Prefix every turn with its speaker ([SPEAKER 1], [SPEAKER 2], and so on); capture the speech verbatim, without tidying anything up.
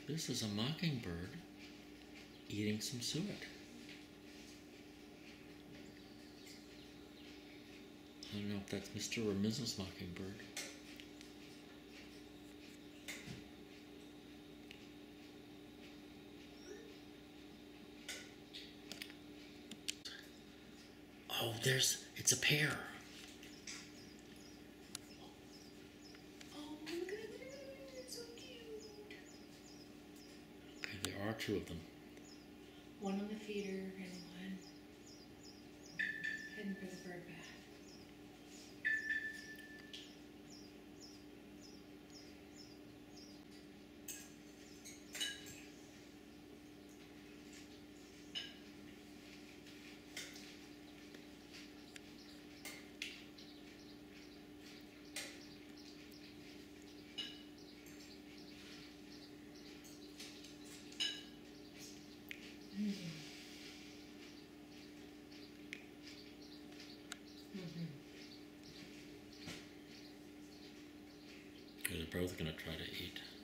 [SPEAKER 1] This is a mockingbird eating some suet. I don't know if that's Mister or Missus Mockingbird. Oh, there's, it's a pair.
[SPEAKER 2] Oh, look at it, it's so cute.
[SPEAKER 1] Okay, there are two of them.
[SPEAKER 2] One on the feeder and one heading for the bird bath. Mm-hmm. Mm-hmm.
[SPEAKER 1] They're both going to try to eat.